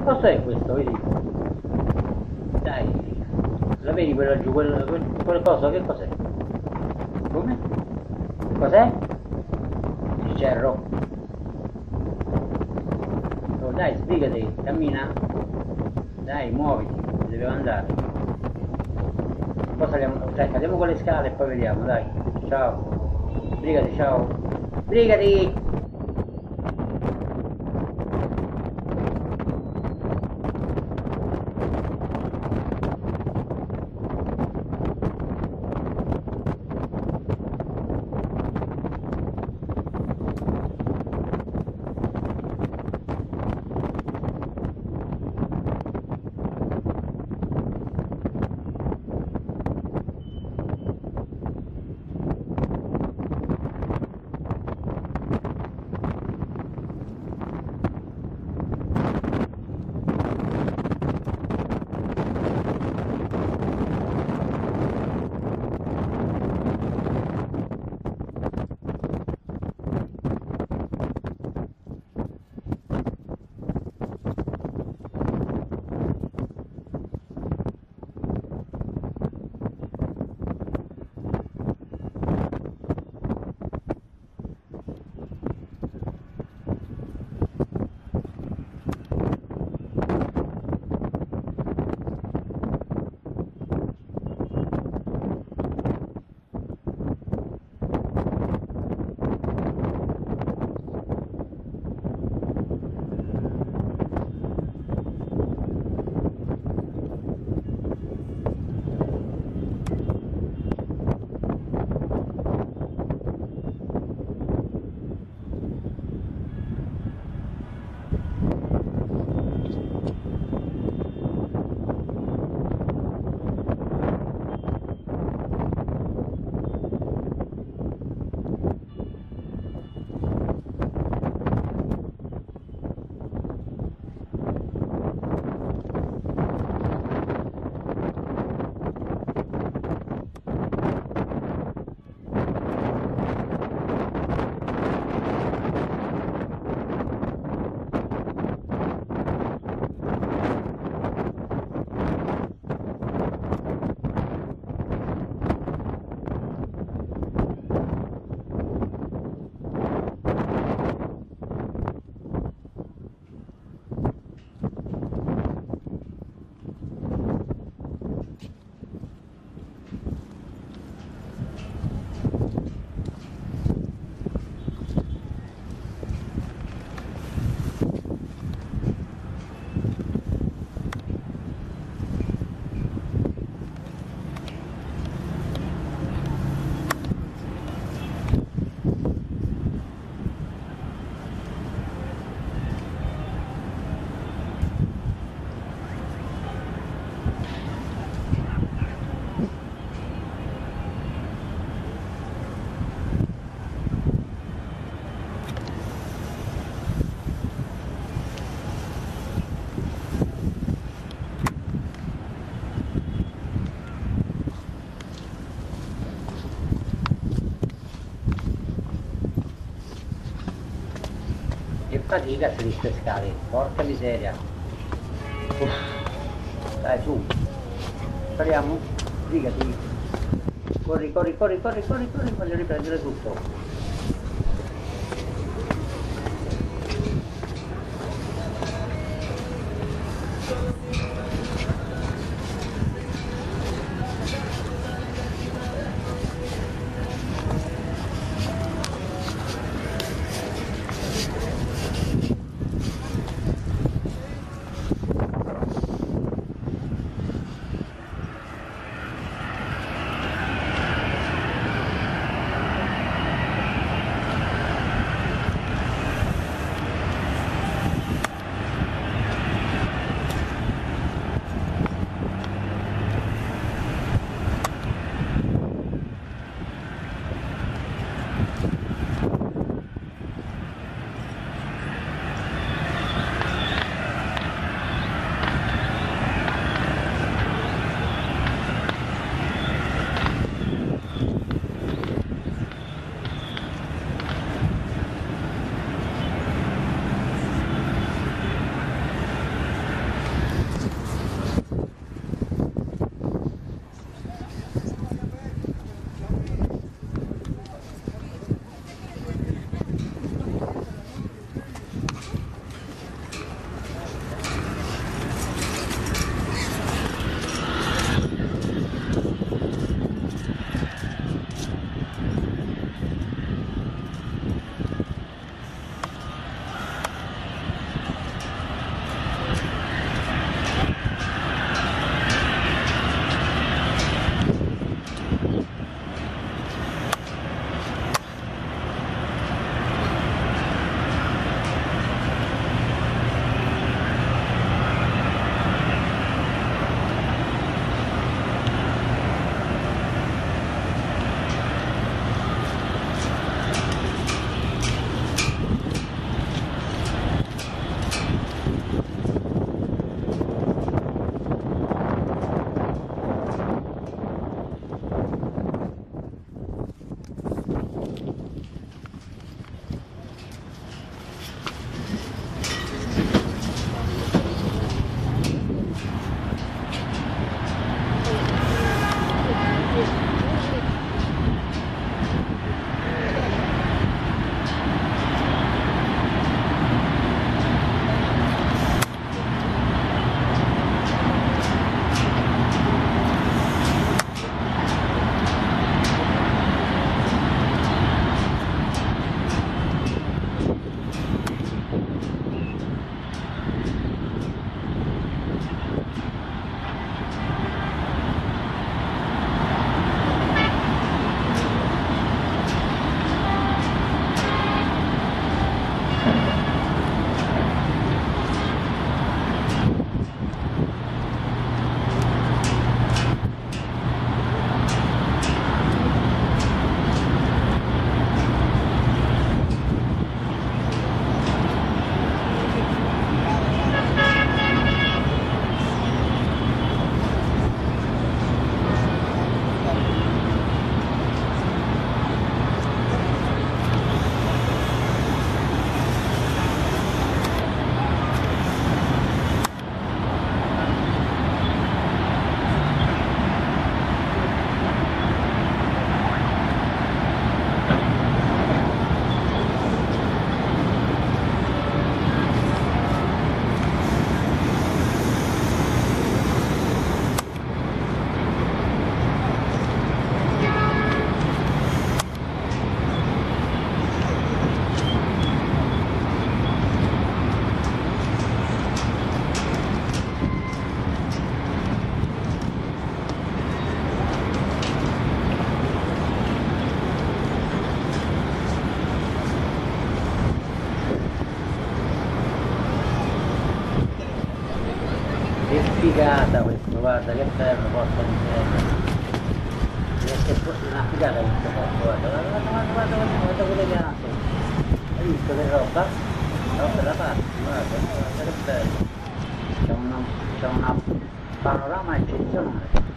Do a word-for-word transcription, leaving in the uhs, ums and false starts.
posto è questo, vedi? Dai, la vedi quella giù, quel, quel, quel coso, che cos'è? Come? Cos'è? Il cerro. Oh, dai, sbrigati, cammina. Dai, muoviti, devo andare. Poi saliamo, dai, saliamo con le scale e poi vediamo, dai. Ciao. Sbrigati, ciao. Sbrigati! fatica su queste scale, porca miseria. Uff. Dai su, spariamo, sbrigati, corri, corri, corri, corri, corri, corri, voglio riprendere tutto. Che figata questo, guarda, che bello, porca miseria. È una figata questo posto, guarda, guarda, guarda, guarda, guarda, guarda, guarda quelle piante. Hai visto che roba? Roba da parte, guarda, guarda che bello. C'è una, c'è una panorama eccezionale.